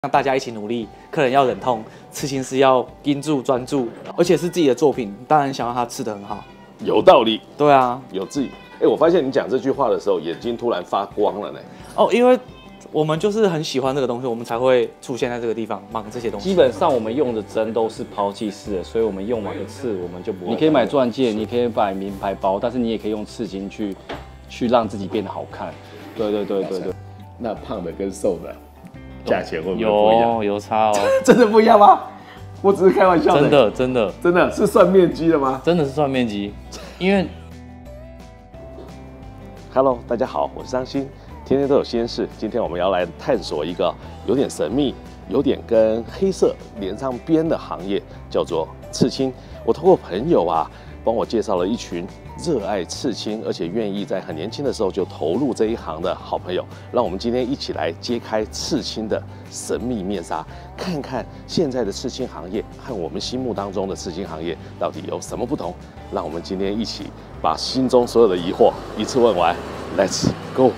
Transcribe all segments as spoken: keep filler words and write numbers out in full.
让大家一起努力，客人要忍痛，刺青师要盯住专注，而且是自己的作品，当然想让他刺得很好。 有道理。对啊， 有自己。哎，我发现你讲这句话的时候，眼睛突然发光了呢。 哦，因为我们就是很喜欢这个东西，我们才会出现在这个地方忙这些东西。 基本上我们用的针都是抛弃式的，所以我们用完一次我们就不会。你可以买钻戒，你可以买名牌包，但是你也可以用刺青去去让自己变得好看。对对对对对。 那胖的跟瘦的价钱会不会不一样？ 有有差哦。 真的不一样吗？我只是开玩笑的。 真的真的真的是算面积的吗？ 真的是算面积，因为。 Hello， 大家好，我是张鑫，天天都有鲜事。今天我们要来探索一个有点神秘、有点跟黑色连上边的行业，叫做刺青。我透过朋友啊，帮我介绍了一群热爱刺青，而且愿意在很年轻的时候就投入这一行的好朋友。让我们今天一起来揭开刺青的神秘面纱，看看现在的刺青行业和我们心目当中的刺青行业到底有什么不同。让我们今天一起把心中所有的疑惑一次问完。Let's go！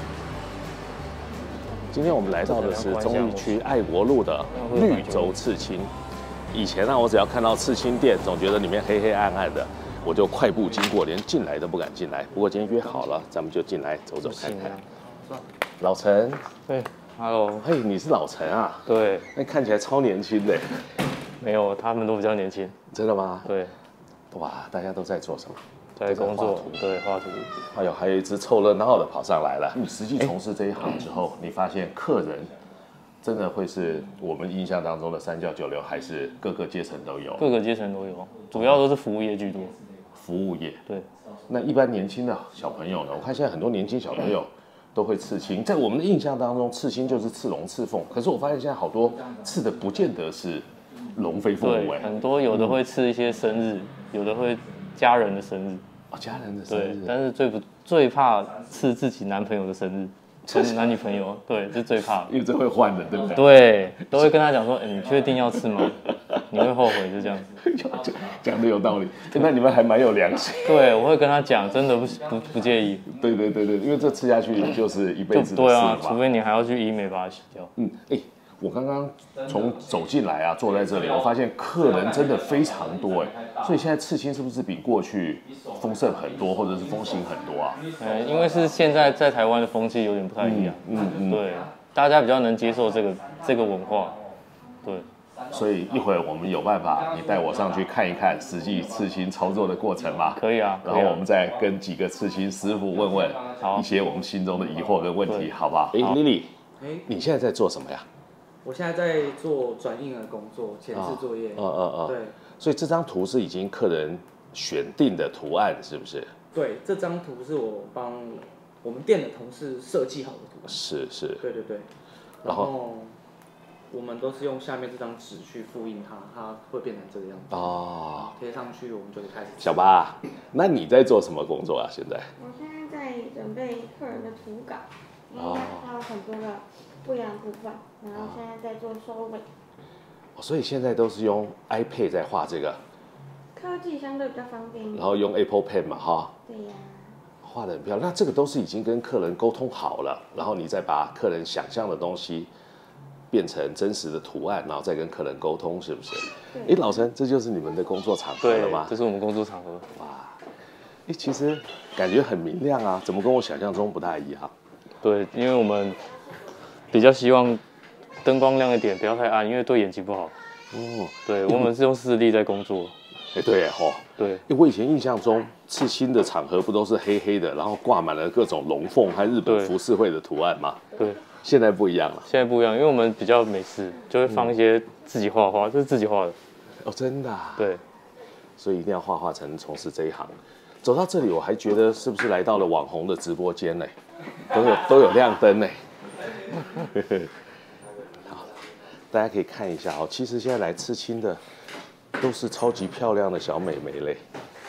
今天我们来到的是中坜区爱国路的绿洲刺青。以前呢，我只要看到刺青店，总觉得里面黑黑暗暗的，我就快步经过，连进来都不敢进来。不过今天约好了，咱们就进来走走看看。老陈， 对 ，Hello， 嘿，你是老陈啊？ 对， 那看起来超年轻的。 没有，他们都比较年轻。 真的吗？ 对。 哇，大家都在做什么？ 在工作，对，画图。 哎呦，还有一只凑热闹的跑上来了。你实际从事这一行之后，你发现客人真的会是我们印象当中的三教九流，还是各个阶层都有？ 各个阶层都有，主要都是服务业居多。 服务业， 对。 那一般年轻的小朋友呢？我看现在很多年轻小朋友都会刺青，在我们的印象当中，刺青就是刺龙刺凤。可是我发现现在好多刺的不见得是龙飞凤舞，哎， 很多有的会刺一些生日，有的会家人的生日。 哦，家人的生日。 对，但是最不最怕刺自己男朋友的生日，跟男女朋友，对，是最怕的， 因为这会换的，对不对？ 对，都会跟他讲说，哎，你确定要刺吗？你会后悔，就这样。 讲的有道理，那你们还蛮有良心。 对，我会跟他讲，真的不不不介意。 对对对对，因为这吃下去就是一辈子的事嘛。 对啊，除非你还要去医美把它洗掉。 嗯，哎。我刚刚从走进来啊，坐在这里，我发现客人真的非常多哎，所以现在刺青是不是比过去丰盛很多，或者是风行很多啊？ 嗯，因为是现在在台湾的风气有点不太一样，嗯 嗯, 嗯，对，大家比较能接受这个这个文化，对。 所以一会儿我们有办法，你带我上去看一看实际刺青操作的过程吗？ 可以啊， 然后我们再跟几个刺青师傅问问一些我们心中的疑惑跟问题，好不好？哎 ，Lily， 哎，你现在在做什么呀？ 我现在在做转印的工作，前置作业。 嗯嗯嗯。对。所以这张图是已经客人选定的图案，是不是？ 对，这张图是我帮我们店的同事设计好的图案。 是是。对对对。然后我们都是用下面这张纸去复印它，它会变成这个样子。哦。贴上去，我们就可以开始。 小八，那你在做什么工作啊？现在？ 我现在在准备客人的图稿，因为它有很多的不一样的部分，然后现在在做收尾。 哦，所以现在都是用 iPad 在画这个， 科技相对比较方便。 然后用 Apple Pen 嘛，哈。 对呀。 画得很漂亮，那这个都是已经跟客人沟通好了，然后你再把客人想象的东西变成真实的图案，然后再跟客人沟通，是不是？哎，老陈，这就是你们的工作场合了吗？ 这是我们工作场合。哇， 哎，其实感觉很明亮啊，怎么跟我想象中不太一样？ 对，因为我们比较希望灯光亮一点，不要太暗，因为对眼睛不好。哦，对，我们是用视力在工作。 哎，对吼， 对， 我以前印象中刺青的场合不都是黑黑的，然后挂满了各种龙凤和日本浮世绘的图案吗？ 对， 现在不一样了。 现在不一样，因为我们比较美式，就会放一些自己画画，这是自己画的。 哦，真的啊？对，所以一定要画画才能从事这一行。走到这里，我还觉得是不是来到了网红的直播间呢？都有都有亮灯呢。好，大家可以看一下哦。其实现在来刺青的都是超级漂亮的小美眉嘞。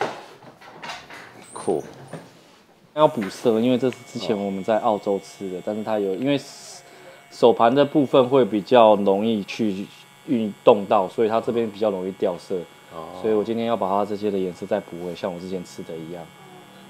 酷。 要补色，因为这是之前我们在澳洲吃的，但是它有因为手盘的部分会比较容易去运动到，所以它这边比较容易掉色。哦。所以我今天要把它这些的颜色再补回，像我之前吃的一样。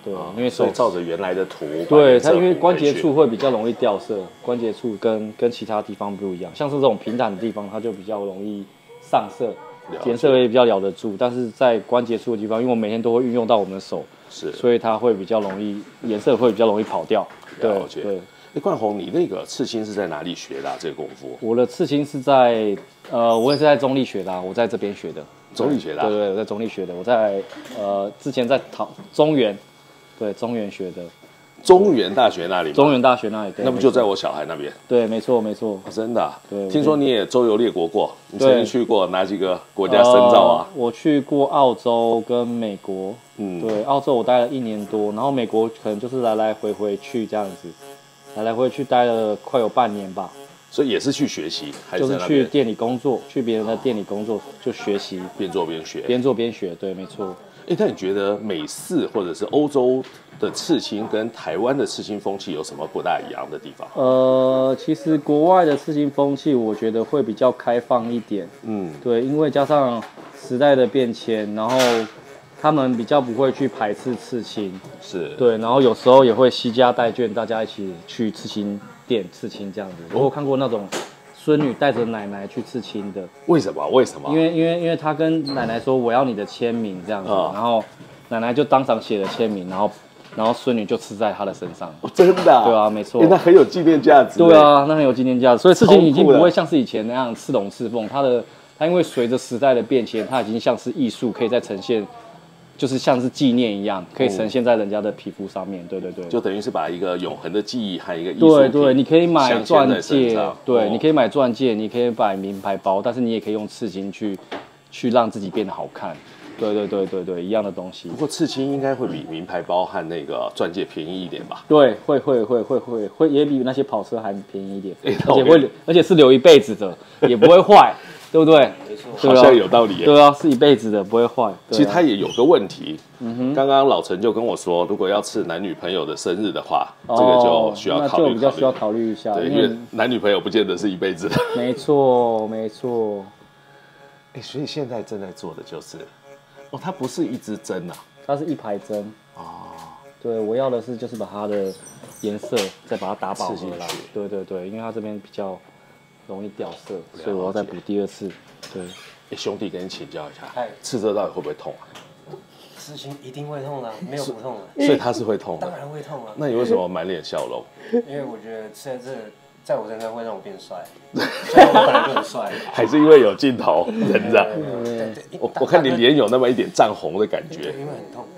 对，因为手照着原来的图， 对它因为关节处会比较容易掉色，关节处跟跟其他地方不一样，像是这种平坦的地方，它就比较容易上色，颜色也比较咬得住，但是在关节处的地方，因为我每天都会运用到我们的手， 是， 所以它会比较容易颜色会比较容易跑掉。 了解。对，哎，冠宏，你那个刺青是在哪里学的、啊？这个功夫？ 我的刺青是在呃，我也是在中立学的、啊，我在这边学的。 中立学的、啊？ 对对，我在中立学的。我在呃之前在桃中原，对中原学的。 中原大学那里吗？ 中原大学那里， 那不就在我小孩那边？ 对，没错没错、 哦。真的、啊？ 对。 听说你也周游列国过，你曾经去过哪几个国家深造啊、 呃？我去过澳洲跟美国。嗯，对，澳洲我待了一年多，然后美国可能就是来来回回去这样子，来来回去待了快有半年吧。 所以也是去学习，还是就是去店里工作，去别人的店里工作就学习， 边做边学， 边做边学，对，没错。 哎，那你觉得美式或者是欧洲的刺青跟台湾的刺青风气有什么不大一样的地方？ 呃，其实国外的刺青风气，我觉得会比较开放一点，嗯，对，因为加上时代的变迁，然后他们比较不会去排斥刺青， 是对，然后有时候也会惜家带眷，大家一起去刺青店刺青这样子。我有看过那种孙女带着奶奶去刺青的。 为什么？为什么？ 因为因为因为他跟奶奶说我要你的签名这样子，哦、然后奶奶就当场写了签名，然后然后孙女就刺在他的身上。 哦、真的、啊？ 对啊，没错。 那很有纪念价值。 对啊，那很有纪念价值。所以刺青已经不会像是以前那样刺龙刺凤，它的它因为随着时代的变迁，它已经像是艺术，可以再呈现。就是像是纪念一样，可以呈现在人家的皮肤上面。对对对， 就等于是把一个永恒的记忆和一个艺术对对，你可以买钻戒，对， 哦、 你可以买钻戒，你可以买名牌包，但是你也可以用刺青去去让自己变得好看。对对对对对，一样的东西。 不过刺青应该会比名牌包和那个钻戒便宜一点吧？ 对，会会会会会会，也比那些跑车还便宜一点，欸、而且会而且是留一辈子的，也不会坏。对不对？ 没错， 好像有道理耶。 对啊，是一辈子的，不会坏。 其实他也有个问题，嗯哼，刚刚老陈就跟我说，如果要刺男女朋友的生日的话， 哦、 这个就需要考虑， 那就比较需要考虑一下。 对，因为男女朋友不见得是一辈子的。 没错，没错。 哎，所以现在正在做的就是，哦，它不是一支针啊， 它是一排针。哦，对，我要的是就是把它的颜色再把它打饱回来。对对对，因为它这边比较。容易掉色，所以我要再补第二次。对， 欸、兄弟，跟你请教一下，刺这到底会不会痛啊？ 刺青一定会痛的、啊，没有不痛的。 所以他是会痛的， 当然会痛啊。 那你为什么满脸笑容？ 因为我觉得刺在这，在我身上会让我变帅，虽然我本来就很帅。 还是因为有镜头忍着。我我看你脸有那么一点涨红的感觉。 因为很痛。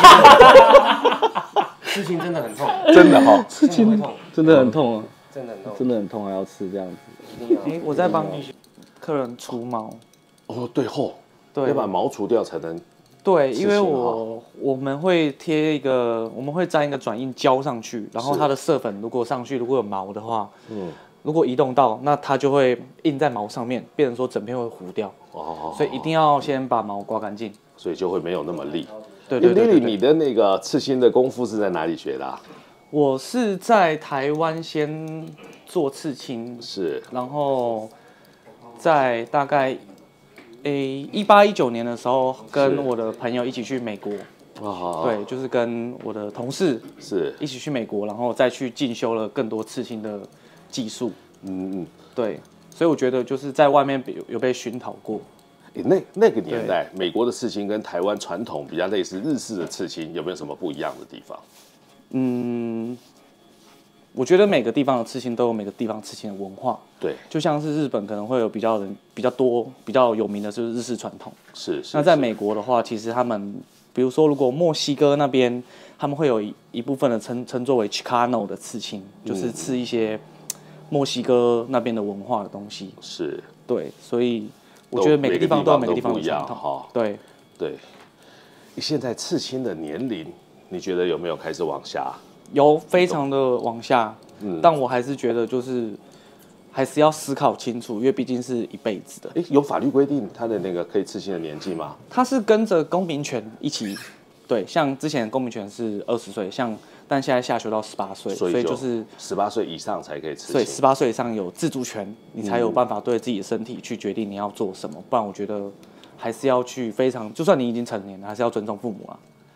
刺青真的很痛。 真的哈， 刺青会痛，真的很痛啊。 真的很痛， 真的很痛，还要刺这样子。 哎、欸，我在帮客人除毛。 哦，对吼， 对， 要把毛除掉才能。 对，因为我我们会贴一个，我们会粘一个转印胶上去，然后它的色粉如果上去如果有毛的话，嗯，如果移动到，那它就会印在毛上面，变成说整片会糊掉。哦，所以一定要先把毛刮干净， 所以就会没有那么利。 对对 Lily， 你的那个刺青的功夫是在哪里学的、啊？ 我是在台湾先做刺青， 是， 然后在大概诶一八一九年的时候，跟我的朋友一起去美国，哦、对，就是跟我的同事是一起去美国，然后再去进修了更多刺青的技术。嗯嗯，对，所以我觉得就是在外面有有被熏陶过。 那那个年代，美国的刺青跟台湾传统比较类似日式的刺青，有没有什么不一样的地方？嗯， 我觉得每个地方的刺青都有每个地方刺青的文化。 对， 就像是日本可能会有比较人比较多、比较有名的就是日式传统。 是是。 那在美国的话，其实他们，比如说如果墨西哥那边，他们会有一一部分的称称作为 Chicano 的刺青，就是刺一些墨西哥那边的文化的东西。 是。 对，所以我觉得每个地方都有每个地方的传统。 哈， 对对。现在刺青的年龄。你觉得有没有开始往下？ 有，非常的往下。嗯，但我还是觉得就是还是要思考清楚，因为毕竟是一辈子的。 哎，有法律规定他的那个可以刺青的年纪吗？ 他是跟着公民权一起，对，像之前公民权是二十岁，像但现在下修到十八岁，所以就是十八岁以上才可以刺青。 所以十八岁以上有自主权，你才有办法对自己的身体去决定你要做什么。不然我觉得还是要去非常，就算你已经成年了，还是要尊重父母啊。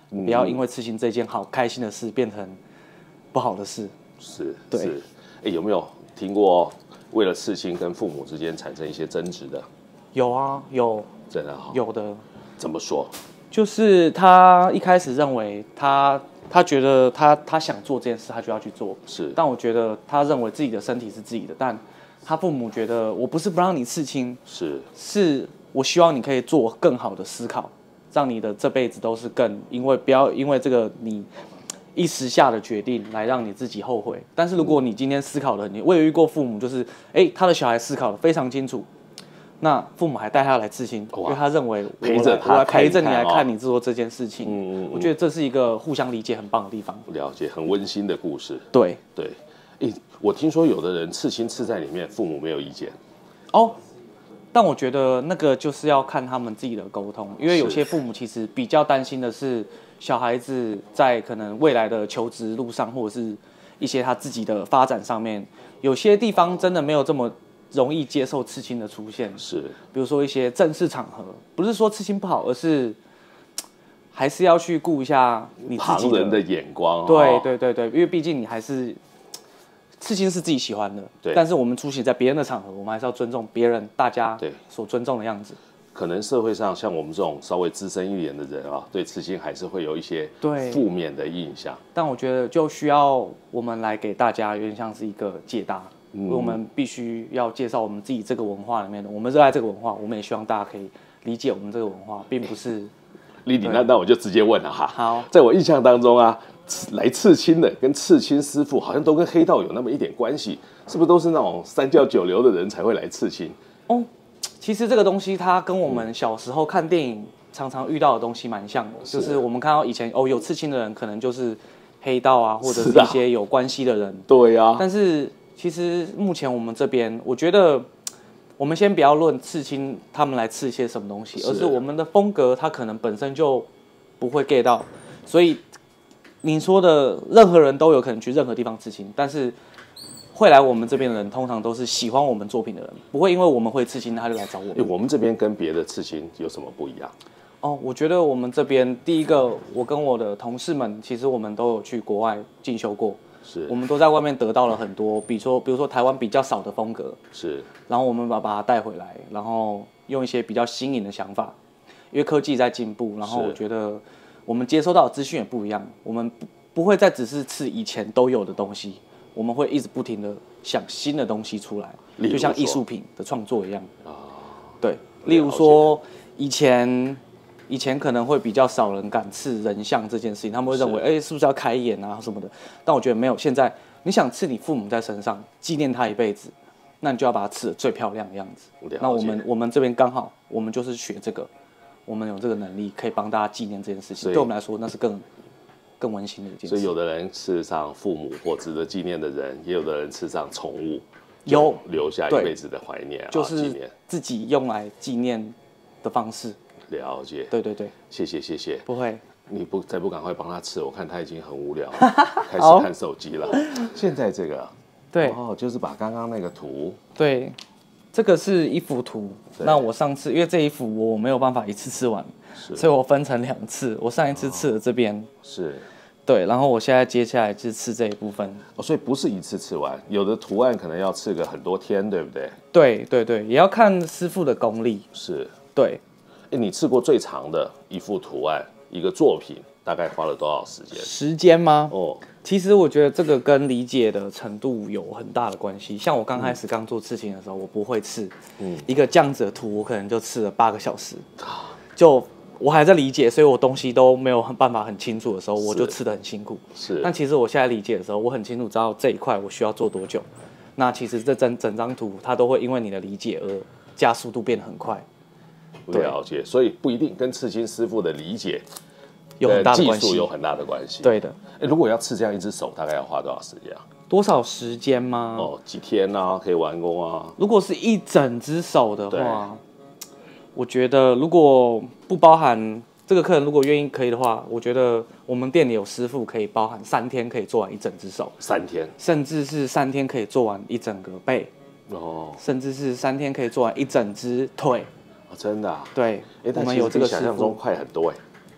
嗯、不要因为刺青这件好开心的事变成不好的事。 是， 对。 是，哎，有没有听过为了刺青跟父母之间产生一些争执的？ 有啊，有， 真的好， 有的。 怎么说？ 就是他一开始认为他他觉得他他想做这件事，他就要去做。 是， 但我觉得他认为自己的身体是自己的，但他父母觉得我不是不让你刺青， 是是我希望你可以做更好的思考，让你的这辈子都是更，因为不要因为这个你一时下的决定来让你自己后悔。但是如果你今天思考的，你我有遇过父母就是哎、欸、他的小孩思考的非常清楚。那父母还带他来刺青，因为他认为我陪着他我来陪着你来看哦你做这件事情。嗯嗯嗯，我觉得这是一个互相理解很棒的地方。 了解，很温馨的故事。 对对，欸，我听说有的人刺青刺在里面，父母没有意见。 哦，但我觉得那个就是要看他们自己的沟通，因为有些父母其实比较担心的是小孩子在可能未来的求职路上，或者是一些他自己的发展上面，有些地方真的没有这么容易接受刺青的出现。 是， 比如说一些正式场合，不是说刺青不好，而是还是要去顾一下你自己的旁人的眼光。 对对对对，因为毕竟你还是刺青是自己喜欢的， 对。 但是我们出席在别人的场合，我们还是要尊重别人，大家所尊重的样子。 可能社会上像我们这种稍微资深一点的人啊，对刺青还是会有一些负面的印象。 但我觉得就需要我们来给大家有点像是一个解答。嗯、我们必须要介绍我们自己这个文化里面的，我们热爱这个文化，我们也希望大家可以理解我们这个文化，并不是。 丽丽，那那我就直接问了哈。 好， 在我印象当中啊，来刺青的跟刺青师傅好像都跟黑道有那么一点关系，是不是都是那种三教九流的人才会来刺青？ 哦，其实这个东西它跟我们小时候看电影常常遇到的东西蛮像的，是就是我们看到以前哦有刺青的人可能就是黑道啊，或者是一些有关系的人。 对呀、啊。 但是其实目前我们这边，我觉得我们先不要论刺青他们来刺一些什么东西，而是我们的风格，它可能本身就不会 get 到。所以你说的任何人都有可能去任何地方刺青，但是会来我们这边的人，通常都是喜欢我们作品的人，不会因为我们会刺青，他就来找我们。 欸、我们这边跟别的刺青有什么不一样？ 哦，我觉得我们这边第一个，我跟我的同事们，其实我们都有去国外进修过。 是， 我们都在外面得到了很多，比如说，比如说台湾比较少的风格， 是， 然后我们把把它带回来，然后用一些比较新颖的想法，因为科技在进步，然后我觉得我们接收到的资讯也不一样，我们不不会再只是刺以前都有的东西，我们会一直不停的想新的东西出来，就像艺术品的创作一样啊，对，例如说以前。以前可能会比较少人敢刺人像这件事情，他们会认为，哎、欸，是不是要开眼啊什么的？但我觉得没有。现在你想刺你父母在身上，纪念他一辈子，那你就要把它刺得最漂亮的样子。那我们我们这边刚好，我们就是学这个，我们有这个能力，可以帮大家纪念这件事情。对我们来说，那是更更温馨的一件事。 所以有的人刺上父母或值得纪念的人，也有的人刺上宠物， 有留下一辈子的怀念， 就是自己用来纪念的方式。 了解， 对对对， 谢谢谢谢， 不会， 你不再不赶快帮他吃，我看他已经很无聊了，开始看手机了。现在这个， 对， 哦，就是把刚刚那个图， 对，这个是一幅图。那我上次因为这一幅我没有办法一次吃完，所以我分成两次。我上一次刺了这边，哦、 是， 对，然后我现在接下来就刺这一部分。 哦，所以不是一次刺完，有的图案可能要刺个很多天，对不对？ 对对对，也要看师傅的功力。 是， 对。 欸、你刺过最长的一幅图案，一个作品，大概花了多少时间？ 时间吗？ 哦， 其实我觉得这个跟理解的程度有很大的关系。像我刚开始刚做刺青的时候，我不会刺，嗯，一个这样子的图，我可能就刺了八个小时。就我还在理解，所以我东西都没有办法很清楚的时候，我就刺得很辛苦。 是， 但其实我现在理解的时候，我很清楚知道这一块我需要做多久。那其实这整整张图，它都会因为你的理解而加速度变得很快。 了解，所以不一定跟刺青师傅的理解有很大的关系， 技术有很大的关系。 对的。 欸、如果要刺这样一只手，大概要花多少时间啊？ 多少时间吗？ 哦，几天啊，可以完工啊。 如果是一整只手的话，我觉得如果不包含这个客人，如果愿意可以的话，我觉得我们店里有师傅可以包含三天可以做完一整只手， 三天， 甚至是三天可以做完一整个背， 哦， 甚至是三天可以做完一整只腿。 哦、真的、啊？ 对， 欸、 我们有这个师傅， 想象中快很多哎。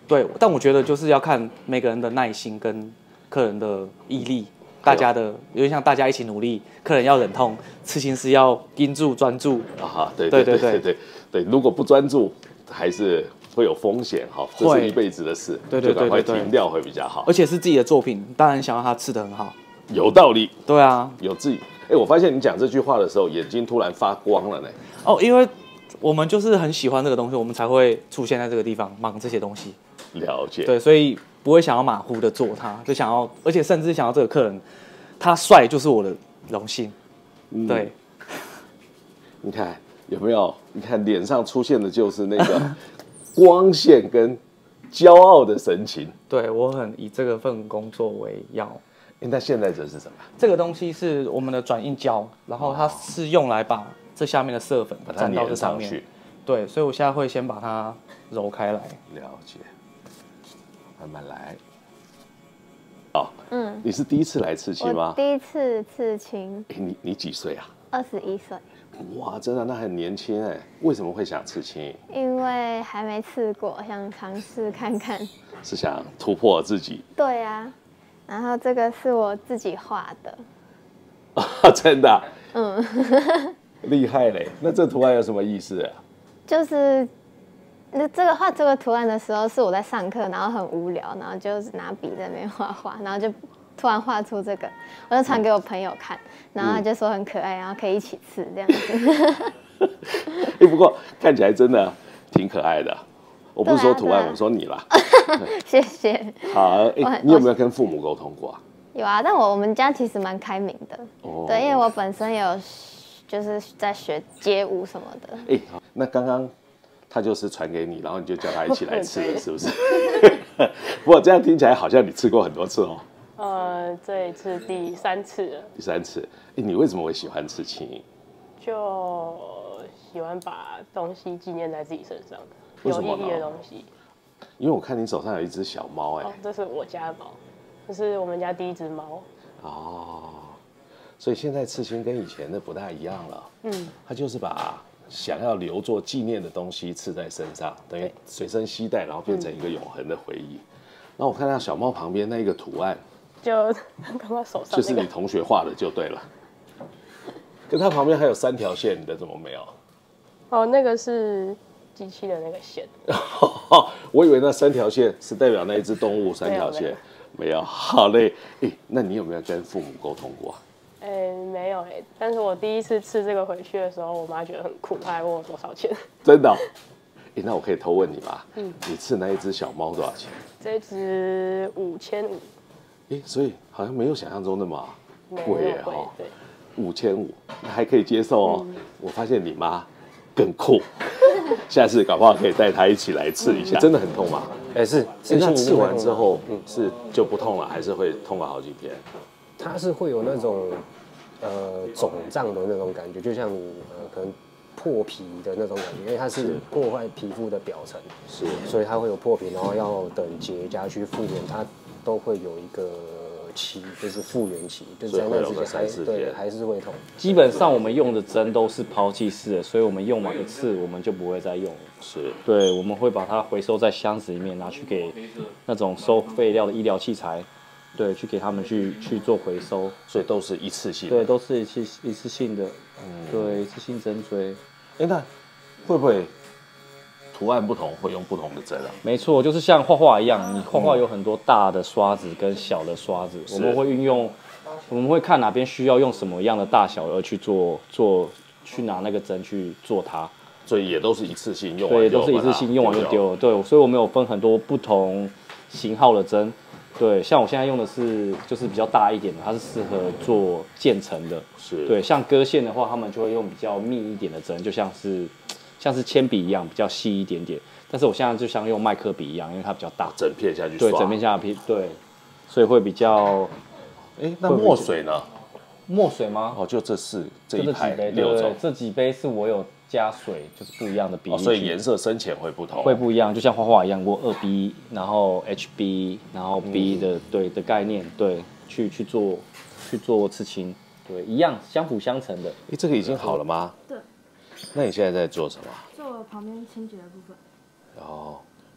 对，但我觉得就是要看每个人的耐心跟客人的毅力，大家的有点像大家一起努力，客人要忍痛，刺青师要盯住专注。 啊，对对对对对对，如果不专注，还是会有风险哈，这是一辈子的事， 对对对对， 就赶快停掉会比较好。 而且是自己的作品，当然想让它刺得很好。 有道理。 对啊， 有自己。哎，我发现你讲这句话的时候，眼睛突然发光了呢。 哦，因为我们就是很喜欢这个东西，我们才会出现在这个地方忙这些东西。 了解。 对，所以不会想要马虎的做它，就想要，而且甚至想要这个客人他帅就是我的荣幸。嗯、对， 你看有没有？你看脸上出现的就是那个光线跟骄傲的神情。 对，我很以这个份工作为要。 那现在这是什么？ 这个东西是我们的转印胶，然后它是用来把这下面的色粉粘到这上面。对，所以我现在会先把它揉开来。 了解，慢慢来。哦，嗯，你是第一次来刺青吗？ 我第一次刺青。 哎，你你几岁啊？ 二十一岁。 哇，真的，那很年轻哎。为什么会想刺青？ 因为还没刺过，想尝试看看。 是想突破自己？ 对啊。然后这个是我自己画的。 啊，真的、啊？ 嗯。 厉害嘞！那这图案有什么意思啊？ 就是那这个画这个图案的时候，是我在上课，然后很无聊，然后就拿笔在那边画画，然后就突然画出这个，我就传给我朋友看，然后他就说很可爱，然后可以一起刺这样子。 哎，不过看起来真的挺可爱的。我不是说图案，啊啊、我说你啦。 谢谢。 好，哎，你有没有跟父母沟通过啊？ 有啊，但我我们家其实蛮开明的。哦。对，因为我本身有就是在学街舞什么的。 哎，那刚刚他就是传给你，然后你就叫他一起来刺了，是不是？不过这样听起来好像你刺过很多次哦。 呃，这一次第三次了。 第三次，哎，你为什么会喜欢刺青？ 就喜欢把东西纪念在自己身上。有意义的东西， 因为我看你手上有一只小猫，哎、 哦，这是我家的猫，这是我们家第一只猫。 哦，所以现在刺青跟以前的不大一样了。嗯，它就是把想要留作纪念的东西刺在身上，等于随身携带，然后变成一个永恒的回忆。然后我看到小猫旁边那个图案， 就刚刚手上、那個， 就是你同学画的就对了。跟它旁边还有三条线，你的怎么没有？ 哦，那个是。机器的那个线， 我以为那三条线是代表那一只动物三条线，没有。没有好嘞，哎，那你有没有跟父母沟通过？ 哎、欸，没有哎、欸，但是我第一次刺这个回去的时候，我妈觉得很酷，她还问我多少钱。 真的、哦？哎、欸，那我可以偷问你吗？嗯，你刺那一只小猫多少钱？ 这只五千五。 哎，所以好像没有想象中那么贵耶哈。 对， 五千五，那还可以接受哦。嗯、我发现你妈更酷。下次搞不好可以带他一起来刺一下，嗯、真的很痛吗？ 哎、欸，是， 那刺完之后，嗯，是就不痛了，还是会痛个好几天？ 它是会有那种呃肿胀的那种感觉，就像你呃可能破皮的那种感觉，因为它是破坏皮肤的表层， 是， 所以它会有破皮，然后要等结痂去复原，它都会有一个。期就是复原期，就是在那之前还对还是会痛。 基本上我们用的针都是抛弃式的，所以我们用完一次我们就不会再用了。 是， 对，我们会把它回收在箱子里面，拿去给那种收废料的医疗器材，对，去给他们去去做回收。 所以都是一次性的。 对，都是一次一次性的，嗯，对，一次性针锥。 哎，那会不会？图案不同，会用不同的针啊。 没错，就是像画画一样，你画画有很多大的刷子跟小的刷子，我们会运用，我们会看哪边需要用什么样的大小而去做做，去拿那个针去做它。 所以也都是一次性用完， 对，都是一次性用完就丢了。对，所以我们有分很多不同型号的针。对，像我现在用的是就是比较大一点的，它是适合做渐层的。 是。对， 像割线的话，他们就会用比较密一点的针，就像是。像是铅笔一样比较细一点点，但是我现在就像用麦克笔一样，因为它比较大， 整片下去刷， 对，整片下去，对，所以会比较。 哎、欸，那墨水呢？ 墨水吗？ 哦，就这四这一排六种， 对对，这几杯是我有加水，就是不一样的比例、 哦，所以颜色深浅会不同， 会不一样，就像画画一样，我二 B， 然后 H B， 然后 B 的、嗯、对的概念，对，去去做去做刺青，对，一样相辅相成的。 哎、欸，这个已经好了吗？ 对。 那你现在在做什么？ 做旁边清洁的部分。 哦，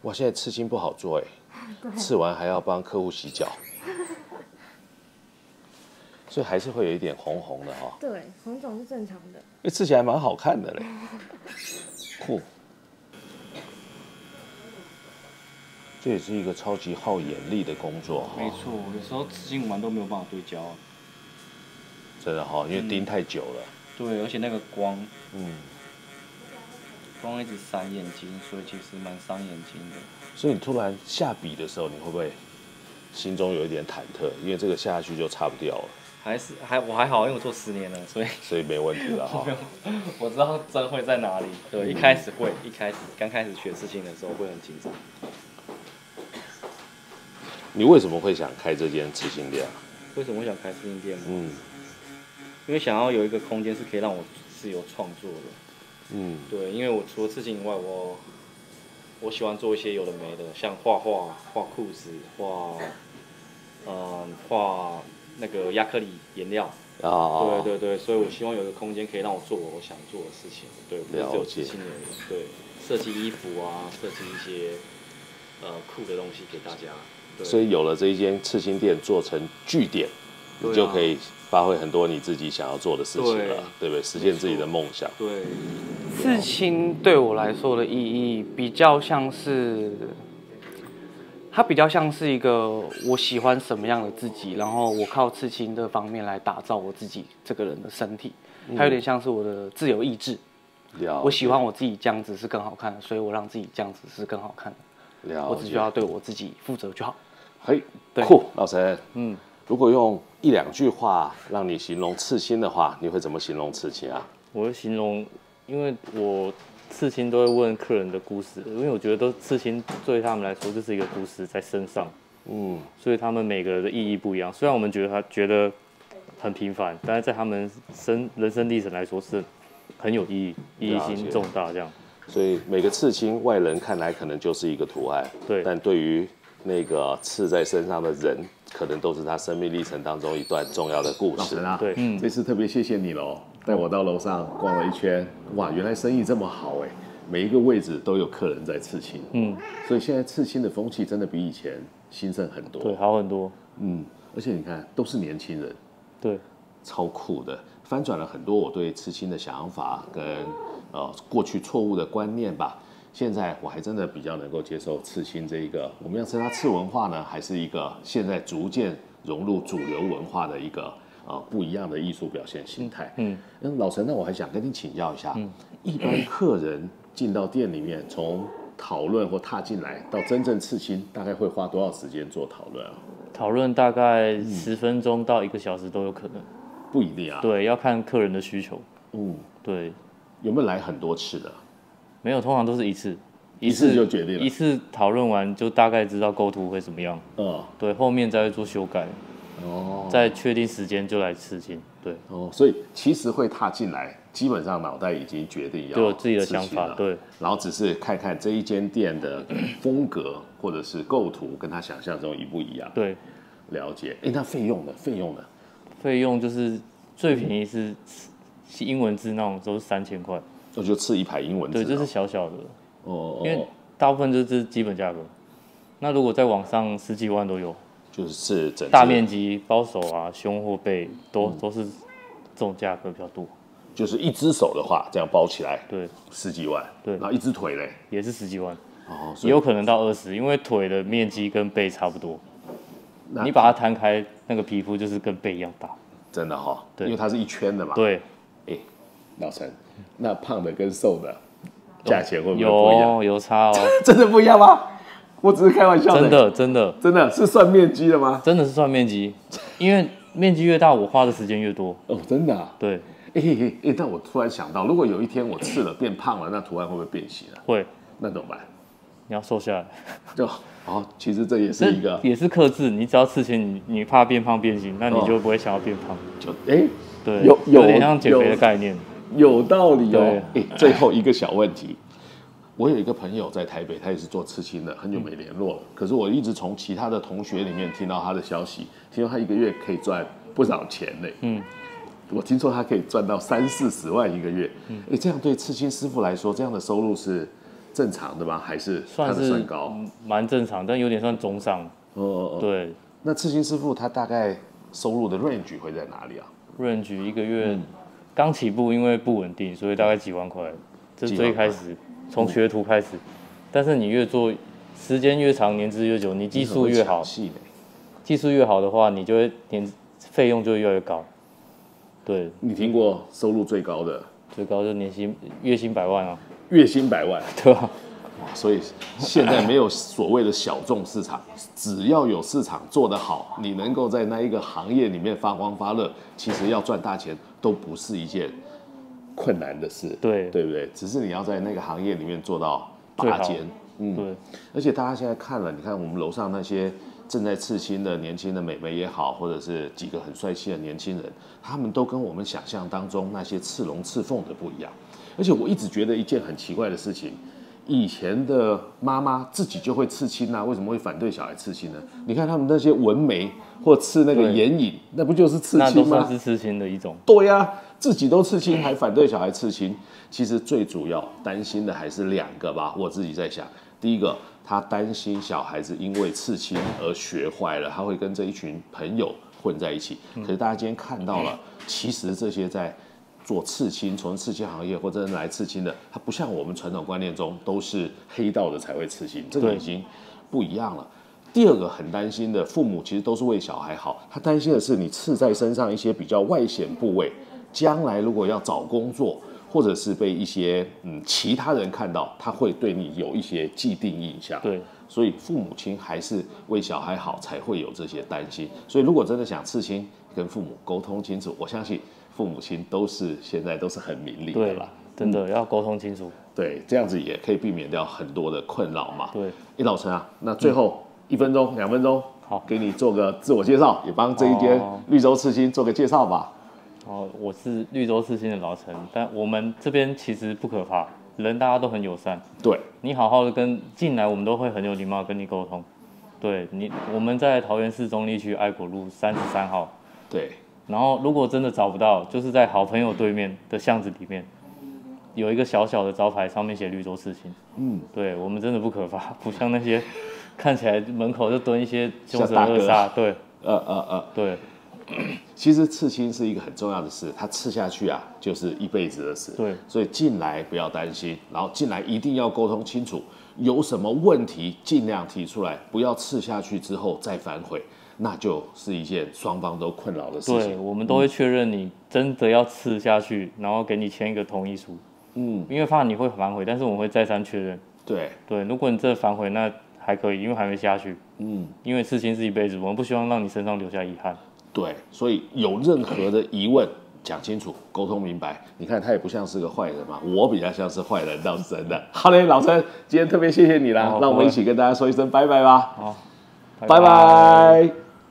哇，现在刺青不好做哎，刺完还要帮客户洗脚，所以还是会有一点红红的哈、哦。 对，红肿是正常的。 哎，刺起来蛮好看的嘞，酷。这也是一个超级耗眼力的工作哈、哦。 没错，有时候刺青完都没有办法对焦、啊。 真的哈、哦，因为盯太久了。 嗯、对，而且那个光， 嗯， 光一直闪眼睛，所以其实蛮伤眼睛的。 所以你突然下笔的时候，你会不会心中有一点忐忑？因为这个下下去就擦不掉了。 还是还我还好，因为我做十年了，所以所以没问题了哈。 我知道针会在哪里。对，一开始会，一开始刚开始学刺青的时候会很紧张。 你为什么会想开这间刺青店啊？ 为什么会想开刺青店？ 嗯， 因为想要有一个空间是可以让我自由创作的。 嗯， 对，因为我除了刺青以外，我我喜欢做一些有的没的，像画画、画裤子、画，嗯，画那个亚克力颜料。 啊， 对对对，所以我希望有一个空间可以让我做我想做的事情。对，不是只有刺青而已。对，设计衣服啊，设计一些呃酷的东西给大家。 所以有了这一间刺青店做成据点，你就可以发挥很多你自己想要做的事情了， 对, 对不对？实现自己的梦想。 对， 刺青对我来说的意义比较像是，它比较像是一个我喜欢什么样的自己，然后我靠刺青这方面来打造我自己这个人的身体，它有点像是我的自由意志。 嗯、 我喜欢我自己这样子是更好看的，所以我让自己这样子是更好看的。我只需要对我自己负责就好。 嘿，酷，老陈，嗯，如果用一两句话让你形容刺青的话，你会怎么形容刺青啊？ 我会形容，因为我刺青都会问客人的故事，因为我觉得都刺青对他们来说就是一个故事在身上，嗯，所以他们每个人的意义不一样。虽然我们觉得他觉得很平凡，但是在他们生人生历程来说是很有意义，意义性重大这样。 所以每个刺青外人看来可能就是一个图案， 对， 但对于那个刺在身上的人，可能都是他生命历程当中一段重要的故事啊。 对， 嗯，这次特别谢谢你喽，带我到楼上逛了一圈，哇，原来生意这么好哎，每一个位置都有客人在刺青，嗯，所以现在刺青的风气真的比以前兴盛很多， 对，好很多， 嗯，而且你看都是年轻人， 对， 超酷的，翻转了很多我对刺青的想法跟呃过去错误的观念吧。现在我还真的比较能够接受刺青这一个，我们要称它刺文化呢，还是一个现在逐渐融入主流文化的一个呃不一样的艺术表现形态。嗯，那老陈，那我还想跟你请教一下，嗯，一般客人进到店里面，从讨论或踏进来到真正刺青，大概会花多少时间做讨论啊？ 讨论大概十分钟到一个小时都有可能， 不一定啊。 对，要看客人的需求。 嗯， 对， 有没有来很多次的？ 没有，通常都是一次， 一次就决定了。 一次讨论完就大概知道构图会怎么样。嗯，对，后面再会做修改。哦，再确定时间就来刺青。对， 哦，所以其实会踏进来，基本上脑袋已经决定要有自己的想法，对， 然后只是看看这一间店的风格或者是构图跟他想象中一不一样。 对， 了解。哎，那费用呢？费用呢？ 费用就是最便宜是英文字那种都是三千块。 我就刺一排英文字， 对，这是小小的， 哦， 因为大部分就是基本价格。那如果在网上十几万都有， 就是整大面积包手啊、胸或背都、嗯、都是这种价格比较多。 就是一只手的话，这样包起来， 对， 十几万， 对， 然后一只腿嘞， 也是十几万，哦，也有可能到二十，因为腿的面积跟背差不多，你把它摊开，那个皮肤就是跟背一样大， 真的哈、哦， 对， 因为它是一圈的嘛， 对， 哎，老陈。那胖的跟瘦的价钱会不会不一样？ 有有差哦， 真的不一样吗？我只是开玩笑的。 真的真的真的是算面积的吗？ 真的是算面积，因为面积越大，我花的时间越多。 哦，真的啊？ 对。 哎哎哎，但我突然想到，如果有一天我刺了变胖了，那图案会不会变形啊？ 会。 那怎么办？ 你要瘦下来。 就哦，其实这也是一个， 也是克制。你只要刺青，你你怕变胖变形，那你就不会想要变胖。 就哎， 对， 有有点像减肥的概念。 有道理哦。哎，最后一个小问题，我有一个朋友在台北，他也是做刺青的，很久没联络了。可是我一直从其他的同学里面听到他的消息，听说他一个月可以赚不少钱呢。嗯，我听说他可以赚到三四十万一个月。哎，这样对刺青师傅来说，这样的收入是正常的吗？还是算是算高？ 蛮正常，但有点算中上。 哦哦哦。 对。 那刺青师傅他大概收入的 range 会在哪里啊 ？range 一个月刚、嗯、起步，因为不稳定，所以大概几万块。这是最开始从学徒开始，嗯、但是你越做时间越长，年资越久，你技术越好，技术越好的话，你就会年费用就会越来越高。对。 你听过收入最高的？ 最高就年薪月薪百万啊！ 月薪百万， 对吧？ 哇，所以现在没有所谓的小众市场，只要有市场做得好，你能够在那一个行业里面发光发热，其实要赚大钱都不是一件困难的事， 对对不对？只是你要在那个行业里面做到拔尖， 嗯，对。 而且大家现在看了，你看我们楼上那些正在刺青的年轻的美眉也好，或者是几个很帅气的年轻人，他们都跟我们想象当中那些刺龙刺凤的不一样。而且我一直觉得一件很奇怪的事情，以前的妈妈自己就会刺青啊，为什么会反对小孩刺青呢？你看他们那些纹眉或刺那个眼影，那不就是刺青吗？ 那都算是刺青的一种。 对呀、啊，自己都刺青还反对小孩刺青，其实最主要担心的还是两个吧。我自己在想，第一个，他担心小孩子因为刺青而学坏了，他会跟这一群朋友混在一起。可是大家今天看到了，其实这些在做刺青、从事刺青行业或者来刺青的，他不像我们传统观念中都是黑道的才会刺青，这个已经不一样了。第二个很担心的，父母其实都是为小孩好，他担心的是你刺在身上一些比较外显部位，将来如果要找工作，或者是被一些嗯其他人看到，他会对你有一些既定印象。 对， 所以父母亲还是为小孩好，才会有这些担心。所以如果真的想刺青，跟父母沟通清楚，我相信父母亲都是现在都是很明理的啦。 真的要沟通清楚。 对，这样子也可以避免掉很多的困扰嘛。 对， 哎，老陈啊，那最后一分钟、两分钟， 好， 给你做个自我介绍，也帮这一间绿洲刺青做个介绍吧。 哦，我是绿洲刺青的老陈，但我们这边其实不可怕，人大家都很友善。 对， 你好好的跟进来，我们都会很有礼貌跟你沟通。对你，我们在桃园市中坜区爱国路三十三号。 对。 然后如果真的找不到，就是在好朋友对面的巷子里面，有一个小小的招牌，上面写绿洲刺青。嗯，对我们真的不可怕，不像那些看起来门口就蹲一些凶神恶煞。对， 呃呃呃， 对。 其实刺青是一个很重要的事，它刺下去啊，就是一辈子的事。 对， 所以进来不要担心，然后进来一定要沟通清楚，有什么问题尽量提出来，不要刺下去之后再反悔。那就是一件双方都困扰的事情。 对，我们都会确认你真的要刺下去，然后给你签一个同意书。嗯，因为怕你会反悔，但是我们会再三确认。 对对，如果你真的反悔，那还可以，因为还没下去。嗯，因为刺青是一辈子，我们不希望让你身上留下遗憾。 对，所以有任何的疑问，讲清楚，沟通明白。你看他也不像是个坏人嘛，我比较像是坏人，倒是真的。好嘞，老陈，今天特别谢谢你啦，让我们一起跟大家说一声拜拜吧。好，拜拜。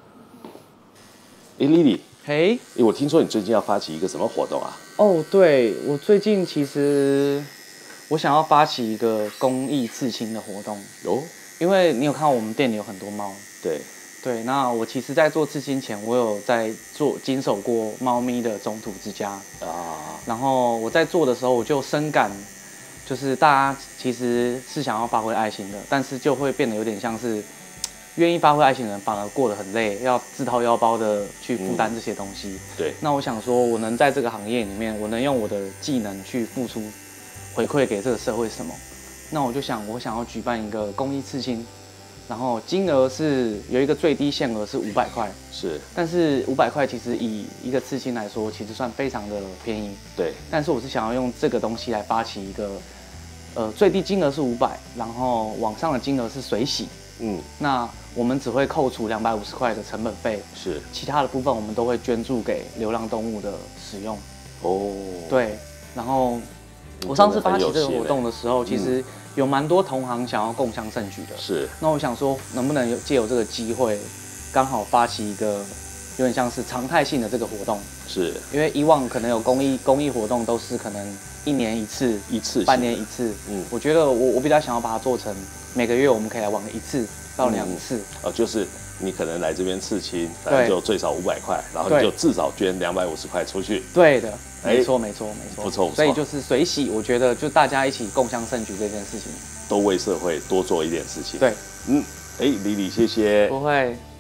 哎 ，Lily， 嘿， 哎，我听说你最近要发起一个什么活动啊？ 哦，对，我最近其实我想要发起一个公益刺青的活动。哦，因为你有看到我们店里有很多猫。 对。 对，那我其实，在做刺青前，我有在做经手过猫咪的中途之家啊。然后我在做的时候，我就深感，就是大家其实是想要发挥爱心的，但是就会变得有点像是。愿意发挥爱心的人反而过得很累，要自掏腰包的去负担这些东西。嗯、 对， 那我想说，我能在这个行业里面，我能用我的技能去付出回馈给这个社会什么？那我就想，我想要举办一个公益刺青，然后金额是有一个最低限额是五百块， 是， 但是五百块其实以一个刺青来说，其实算非常的便宜。 对， 但是我是想要用这个东西来发起一个，呃，最低金额是五百，然后往上的金额是随喜。嗯，那我们只会扣除两百五十块的成本费， 是其他的部分我们都会捐助给流浪动物的使用。哦，对，然后我上次发起这个活动的时候，其实有蛮多同行想要共襄盛举的。 是， 那我想说，能不能有借由这个机会，刚好发起一个有点像是常态性的这个活动。 是， 因为以往可能有公益公益活动都是可能一年一次、 一次、 半年一次。嗯，我觉得我我比较想要把它做成。 每个月我们可以来玩一次到两次。 哦，就是你可能来这边刺青，反正就最少五百块，然后你就至少捐两百五十块出去。 对的，没错没错没错， 不错不错。 所以就是随喜，我觉得就大家一起共襄盛举这件事情， 都为社会多做一点事情。 对， 嗯，哎，李李，谢谢。 不会。